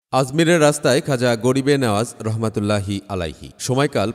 আজমিরের রাস্তায় খাজা গরিবে নেওয়াজ রহমাতুল্লাহি আলাইহি। সময়কাল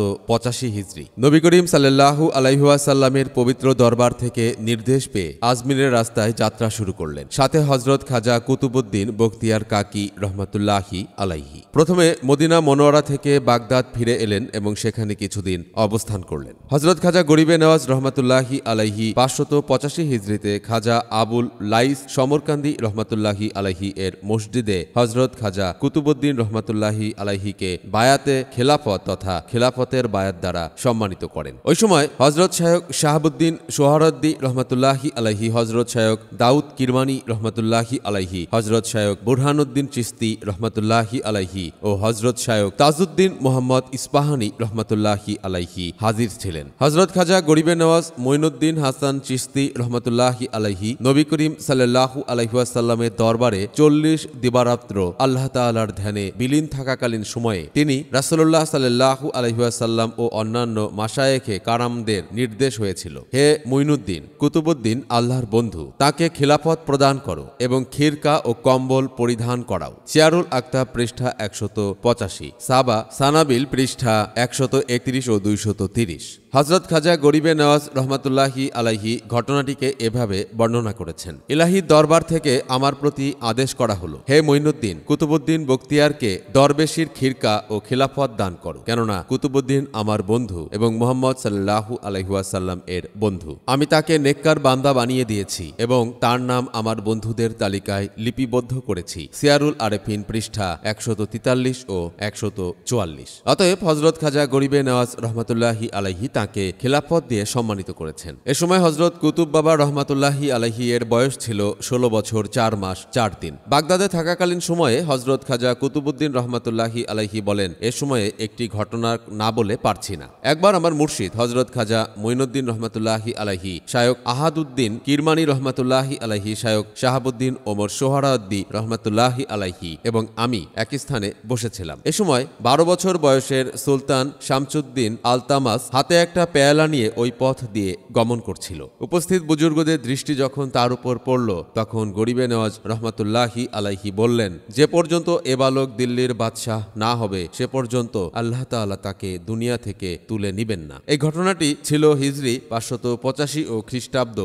585 হিজরি। নবী করিম সাল্লাল্লাহু আলাইহাসাল্লামের পবিত্র দরবার থেকে নির্দেশ পেয়ে আজমিরের রাস্তায় যাত্রা শুরু করলেন। সাথে হজরত খাজা কুতুবুদ্দিন বখতিয়ার কাকি রহমাতুল্লাহি আলাইহি। প্রথমে মদিনা মনোয়ারা থেকে বাগদাদ ফিরে এলেন এবং সেখানে কিছুদিন অবস্থান করলেন। হজরত খাজা গরিবে নেওয়াজ রহমাতুল্লাহি আলাইহি 585 হিজরিতে খাজা আবুল লাইস সমরকান্দি রহমাতুল্লাহি আলাইহি এর মসজিদে হজরত খাজা কুতুবুদ্দিন রহমাতুল্লাহি আলাইহিকে বায়াতে খেলাফত তথা খেলাফতের বায়াত দ্বারা সম্মানিত করেন। ওই সময় হজরত শায়ক শাহাবুদ্দিন সোহরাদ্দি রহমাতুল্লাহি আলাইহি, হজরত শায়ক দাউদ কিরমানি রহমাতুল্লাহি আলাইহি, হজরত শায়ক বুরহানুদ্দিন চিস্তি রহমাতুল্লাহি আলাইহি ও হজরত শায়ক তাজউদ্দিন মোহাম্মদ ইস্পাহানি রহমাতুল্লাহি আলাইহি হাজির ছিলেন। হজরত খাজা গরিবে নওয়াজ মঈনুদ্দিন হাসান চিস্তি রহমাতুল্লাহি আলাইহি নবী করিম সাল্লাল্লাহু আলাইহাসাল্লামের দরবারে 40 দিবারাত্র আল্লাহ তাআলার ধ্যানে বিলীন থাকাকালীন সময়ে তিনি রাসূলুল্লাহ সাল্লাল্লাহু আলাইহাসাল্লাম ও অন্যান্য মাশায়েখে কারামদের নির্দেশ হয়েছিল, হে মঈনুদ্দিন কুতুবুদ্দিন, আল্লাহর বন্ধু, তাকে খিলাফত প্রদান করো এবং খিরকা ও কম্বল পরিধান করাও। সিয়ারুল আক্তাব পৃষ্ঠা 185, সাবা সানাবিল পৃষ্ঠা 131 ও 230। হজরত খাজা গরিবে নওয়াজ রহমাতুল্লাহি আলাইহি ঘটনাটিকে এভাবে বর্ণনা করেছেন। ইলাহি দরবার থেকে আমার প্রতি আদেশ করা হলো, হে মঈনুদ্দিন কুতুবুদ্দিন বখতিয়ারকে দরবেশির খিরকা ও খিলাফত দান করো, কেননা কুতুবুদ্দিন আমার বন্ধু এবং মুহাম্মদ সাল্লাল্লাহু আলাইহাসাল্লাম এর বন্ধু। আমি তাকে নেককার বান্দা বানিয়ে দিয়েছি এবং তার নাম আমার বন্ধুদের তালিকায় লিপিবদ্ধ করেছি। সিয়ারুল আরেফিন পৃষ্ঠা 143 ও 144। অতএব হজরত খাজা গরিবে নওয়াজ রহমাতুল্লাহি আলাইহি তাকে খিলাফত দিয়ে সম্মানিত করেছেন। এ সময় হজরত কুতুব বাবা রহমাতুল্লাহি আলাইহি এর বয়স ছিল 16 বছর 4 মাস 4 দিন। বাগদাদে থাকাকালীন সময়ে হজরত খাজা কুতুবুদ্দিন রহমাতুল্লাহি আলাইহি বলেন, এ সময়ে একটি ঘটনা না বলে পারছি না। একবার আমার মুর্শিদ হজরত খাজা মঈনুদ্দিন রহমাতুল্লাহি আলাইহি, শায়ক আহাদুদ্দিন কিরমানি রহমাতুল্লাহি আলাইহি, শায়ক শাহাবুদ্দিন ওমর সোহরাওয়ার্দী রহমাতুল্লাহি আলাইহি এবং আমি একই স্থানে বসেছিলাম। এ সময় 12 বছর বয়সের সুলতান শামসুদ্দিন আলতামাস হাতে একটা পেয়ালা নিয়ে ওই পথ দিয়ে গমন করছিল। উপস্থিত বুজুর্গদের দৃষ্টি যখন তার উপর পড়ল, তখন গরিবে নেওয়াজ রহমাতুল্লাহি আলাইহি বললেন, যে পর্যন্ত এ বালক দিল্লির বাদশাহ না হবে সে পর্যন্ত আল্লাহ তাআলা তাকে দুনিয়া থেকে তুলে নিবেন না। এই ঘটনাটি ছিল হিজরি 585 ও খ্রিস্টাব্দ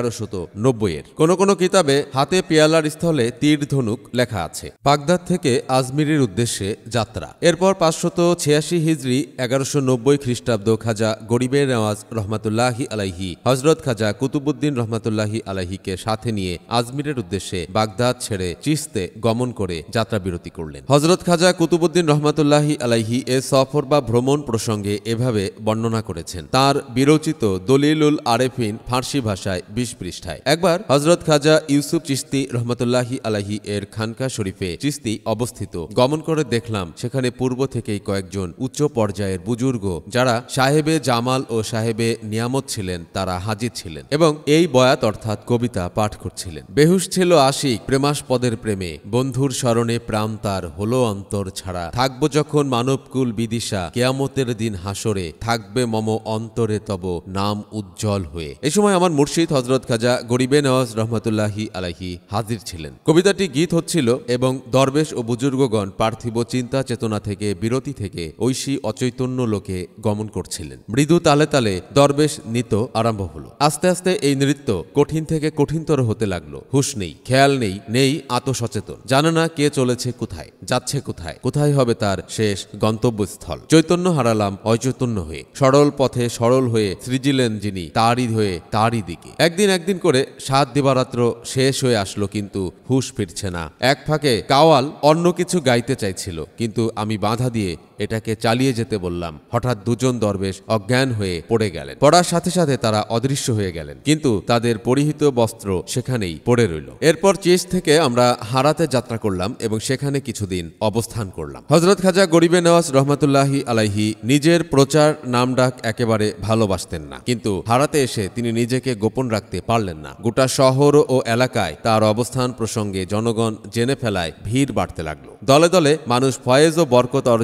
1190 এর। কোন কোন কিতাবে হাতে পেয়ালার স্থলে তীর ধনুক লেখা আছে। বাগদাদ থেকে আজমিরের উদ্দেশ্যে যাত্রা। এরপর 586 হিজরি 1190 খ্রিস্টাব্দ খাজা গরিবে নেওয়াজ রহমাতুল্লাহি আলাইহি হজরত খাজা কুতুবুদ্দিন রহমাতুল্লাহি আলাইহিকে সাথে নিয়ে আজমিরের উদ্দেশ্যে বাগদাদ ছেড়ে চিস্তে গমন করে যাত্রা বিরতি করলেন। হজরত খাজা কুতুবুদ্দিন রহমাতুল্লাহি আলাইহি এ সফর বা ভ্রমণ প্রসঙ্গে এভাবে বর্ণনা করেছেন। তার বিরচিত দলিলুল আরেফিন ফার্সি ভাষায় 20 পৃষ্ঠায়। একবার হজরত খাজা ইউসুফ চিস্তি রহমাতুল্লাহি আলাইহি এর খানকা শরীফে চিস্তি অবস্থিত গমন করে দেখলাম সেখানে পূর্ব থেকেই কয়েকজন উচ্চ পর্যায়ের বুজুর্গ যারা সাহেবে জামাল ও সাহেবে নিয়ামত ছিলেন তারা হাজির ছিলেন এবং এই বয়াত অর্থাৎ কবিতা পাঠ করছিলেন। বেহুশ ছিল আশিক প্রেমাস্পদের প্রেমে, বন্ধুর স্মরণে প্রাণ তার হলো অন্তর ছাড়া, থাকবো যখন মানবকুল বিদিশা, কেয়ামতের দিন হাসরে থাকবে মম অন্তরে তব নাম উজ্জ্বল হয়ে। এই সময় আমার মুর্শিদ হজরত খাজা গরিবে নওয়াজ রহমাতুল্লাহি আলাইহি হাজির ছিলেন। কবিতাটি গীত হচ্ছিল এবং দরবেশ ও বুজুর্গগণ পার্থিব চিন্তা চেতনা থেকে বিরতি থেকে ঐশী অচৈতন্য লোকে গমন করছিলেন। মৃদু তালে তালে দরবেশ নৃত্য আরম্ভ হলো। আস্তে আস্তে এই নৃত্য কঠিন থেকে কঠিনতর হতে লাগলো। হুশ নেই, খেয়াল নেই, নেই আত্মসচেতন, জানে না কে চলেছে কোথায়, যাচ্ছে কোথায়, কোথায় হবে তার শেষ গন্তব্যস্থল। চৈতন্য হারালাম অচৈতন্য হয়ে, সরল পথে সরল হয়ে সৃজিলেন যিনি তারই হয়ে তারই দিকে। একদিন করে 7 দিবারাত্র শেষ হয়ে আসলো, কিন্তু হুশ ফিরছে না। এক ফাঁকে কাওয়াল অন্য কিছু গাইতে চাইছিল, কিন্তু আমি বাধা দিয়ে এটাকে চালিয়ে যেতে বললাম। হঠাৎ দুজন দরবেশ অজ্ঞান হয়ে পড়ে গেলেন। পড়ার সাথে সাথে তারা অদৃশ্য হয়ে গেলেন, কিন্তু তাদের পরিহিত বস্ত্র সেখানেই পড়ে রইল। এরপর চিস থেকে আমরা হারাতে যাত্রা করলাম এবং সেখানে কিছুদিন অবস্থান করলাম। হজরত খাজা গরিবে নওয়াজ রহমাতুল্লাহি আলাইহি নিজের প্রচার নামডাক একেবারে ভালোবাসতেন না, কিন্তু হারাতে এসে তিনি নিজেকে গোপন রাখতে পারলেন না। গোটা শহর ও এলাকায় তার অবস্থান প্রসঙ্গে জনগণ জেনে ফেলায় ভিড় বাড়তে লাগলো। দলে দলে মানুষ ফয়েজ ও বরকত অর্জনের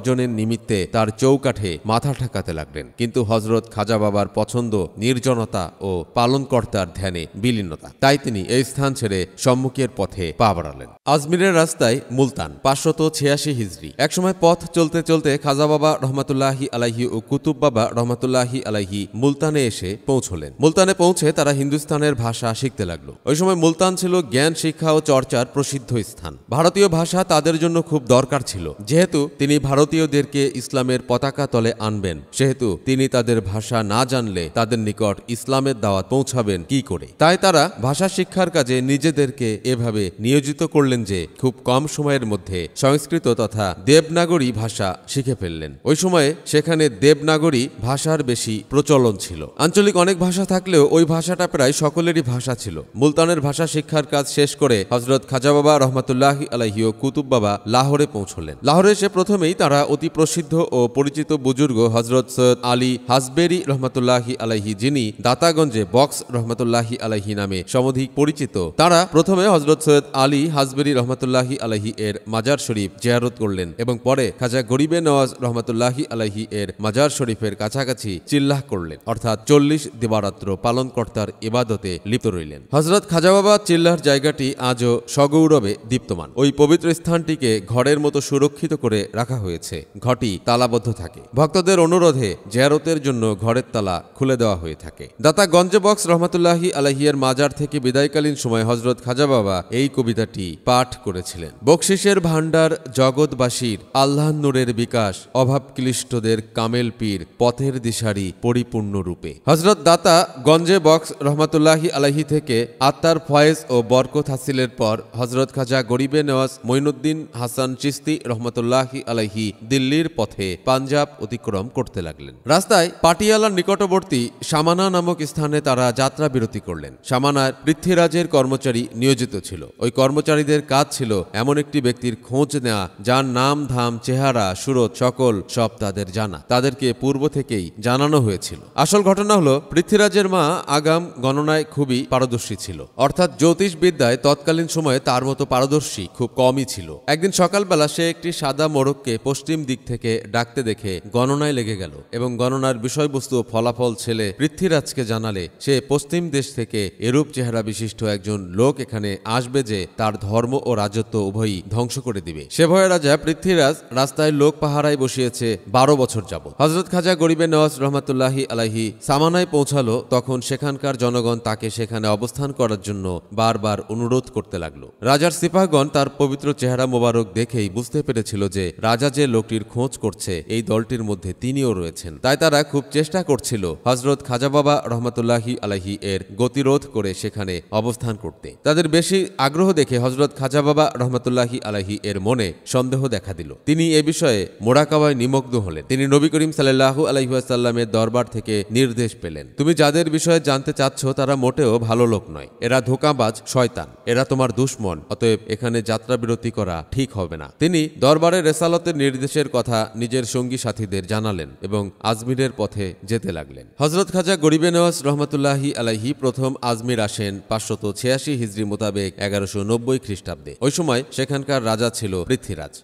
নিমিত্তে তার চৌকাঠে মাথা ঠেকাতে লাগলেন। কিন্তু হজরত খাজা বাবার পছন্দ নির্জনতা ও পালনকর্তার ধ্যানে বিলীনতা, তাই তিনি এই স্থান ছেড়ে সম্মুখের পথে পা বাড়ালেন। আজমিরের রাস্তায় মুলতান, 586 হিজরি। একসময় পথ চলতে চলতে খাজা বাবা রহমাতুল্লাহি আলাইহি ও কুতুব বাবা রহমাতুল্লাহি আলাইহি মুলতানে এসে পৌঁছলেন। মুলতানে পৌঁছে তারা হিন্দুস্তানের ভাষা শিখতে লাগলো। ওই সময় মুলতান ছিল জ্ঞান শিক্ষা ও চর্চার প্রসিদ্ধ স্থান। ভারতীয় ভাষা তাদের জন্য খুব দরকার ছিল। যেহেতু তিনি ভারতীয়দেরকে ইসলামের পতাকা তলে আনবেন, সেহেতু তিনি তাদের ভাষা না জানলে তাদের নিকট ইসলামের দাওয়াত পৌঁছাবেন কি করে। তাই তারা ভাষা শিক্ষার কাজে নিজেদেরকে এভাবে নিয়োজিত করলেন যে খুব কম সময়ের মধ্যে সংস্কৃত তথা দেবনাগরী ভাষা শিখে ফেললেন। ওই সময়ে সেখানে দেবনাগরী ভাষার বেশি প্রচলন ছিল। আঞ্চলিক অনেক ভাষা থাকলেও ওই ভাষাটা প্রায় সকলেরই ভাষা ছিল। মুলতানের ভাষা শিক্ষার কাজ শেষ করে হজরত খাজা বাবা রহমাতুল্লাহি আলাইহি ও কুতুব বাবা লাহোরে পৌঁছলেন। লাহোরে এসে প্রথমেই তারা অতি প্রসিদ্ধ ও পরিচিত বুজুর্গ হজরত সৈয়দ আলী হাজবেরি রহমাতুল্লাহি আলাইহি, যিনি দাতাগঞ্জে বক্স রহমাতুল্লাহি আলাইহি নামে সমধিক পরিচিত, তারা প্রথমে হজরত সৈয়দ আলী হাজবেরি রহমাতুল্লাহি আলাইহি এর মাজার শরীফ জিয়ারত করলেন এবং পরে খাজা গরিবে নওয়াজ রহমাতুল্লাহি আলাইহি এর মাজার শরীফের কাছাকাছি চিল্লাহ করলেন, অর্থাৎ 40 দিবারাত্র পালনকর্তার ইবাদতে লিপ্ত রইলেন। হজরত খাজা বাবা চিল্লার জায়গাটি আজও সগৌরবে দীপ্তমান। ওই পবিত্র স্থানটিকে ঘরের মতো সুরক্ষিত করে রাখা হয়েছে। ঘরটি তালাবদ্ধ থাকে। ভক্তদের অনুরোধে জিয়ারতের জন্য ঘরের তালা খুলে দেওয়া হয়ে থাকে। দাতা গঞ্জে বক্স রহমাতুল্লাহি আলাইহির মাজার থেকে বিদায়কালীন সময় হজরত খাজা বাবা এই কবিতাটি পাঠ করেছিলেন। বকশিসের ভাণ্ডার জগৎবাসীর, আল্লাহ নূরের বিকাশ, অভাব ক্লিষ্টদের কামেল পীর, পথের দিশারি পরিপূর্ণ রূপে। হজরত দাতা গঞ্জে বক্স রহমাতুল্লাহি আলাইহি থেকে আত্মার ফয়েজ ও বরকত হাসিলের পর হজরত খাজা গরিবে নওয়াজ মঈনুদ্দিন হাসান চিশতি রহমতুল্লাহি আলাইহি দিল্লির পথে পাঞ্জাব অতিক্রম করতে লাগলেন। রাস্তায় পাটিয়ালার নিকটবর্তী সামানা নামক স্থানে তারা যাত্রা বিরতি করলেন। সামানার পৃথ্বীরাজের কর্মচারী নিয়োজিত ছিল। ওই কর্মচারীদের কাজ ছিল এমন একটি ব্যক্তির খোঁজ নেওয়া যার নাম ধাম চেহারা সুরত সকল সব তাদের জানা, তাদেরকে পূর্ব থেকেই জানানো হয়েছিল। আসল ঘটনা হলো পৃথ্বীরাজের মা আগাম গণনায় খুবই পারদর্শী ছিল, অর্থাৎ জ্যোতিষ বিদ্যায় তৎকালীন সময়ে তার মতো পারদর্শী খুব কমই ছিল। একদিন সকালবেলা সে একটি সাদা মোরগকে পশ্চিম দিক থেকে ডাকতে দেখে গণনায় লেগে গেল এবং গণনার বিষয়বস্তু ও ফলাফল ছেলে পৃথ্বীরাজকে জানালে সে পশ্চিম দেশ থেকে এরূপ চেহারা বিশিষ্ট একজন লোক এখানে আসবে যে তার ধর্ম ও রাজত্ব উভয়ই ধ্বংস করে দিবে। সে ভয়ে রাজা পৃথ্বীরাজ রাস্তায় লোক পাহারায় বসিয়েছে 12 বছর যাবত। হজরত খাজা গরিবে নওয়াজ রহমাতুল্লাহি আলাইহি সামানায় পৌঁছালো, তখন সেখানকার জনগণ তাকে সেখানে অবস্থান করার জন্য বারবার অনুরোধ করতে লাগলো। রাজার সিপাহগণ তার পবিত্র চেহারা মোবারক দেখেই বুঝতে পেরেছিল যে রাজা যে লোকটির খোঁজ করছে এই দলটির মধ্যে তিনিও রয়েছেন। তাই তারা খুব চেষ্টা করছিল হজরত খাজা বাবা রহমাতুল্লাহি আলাইহি এর গতিরোধ করে সেখানে অবস্থান করতে। তাদের বেশি আগ্রহ দেখে হজরত খাজা বাবা রহমাতুল্লাহি আলাইহি এর মনে সন্দেহ দেখা দিল। তিনি এ বিষয়ে মোরাকাবায় নিমগ্ন হলেন। তিনি নবী করিম সাল্লাল্লাহু আলাইহি ওয়াসাল্লামের দরবার থেকে নির্দেশ পেলেন, তুমি যাদের বিষয়ে জানতে চাচ্ছ তারা মোটেও ভালো লোক নয়, এরা ধোঁকাবাজ শয়তান, এরা তোমার দুশমন, অতএব এখানে যাত্রা বিরতি করা ঠিক হবে না। তিনি দরবারে রেসালতের নির্দেশের কথা নিজের সঙ্গী সাথীদের জানালেন এবং আজমিরের পথে যেতে লাগলেন। হজরত খাজা গরিবে নওয়াজ রহমাতুল্লাহি আলাইহি প্রথম আজমির আসেন 586 হিজরি মোতাবেক 1190 খ্রিস্টাব্দে। ওই সময় সেখানকার রাজা ছিল পৃথ্বীরাজ।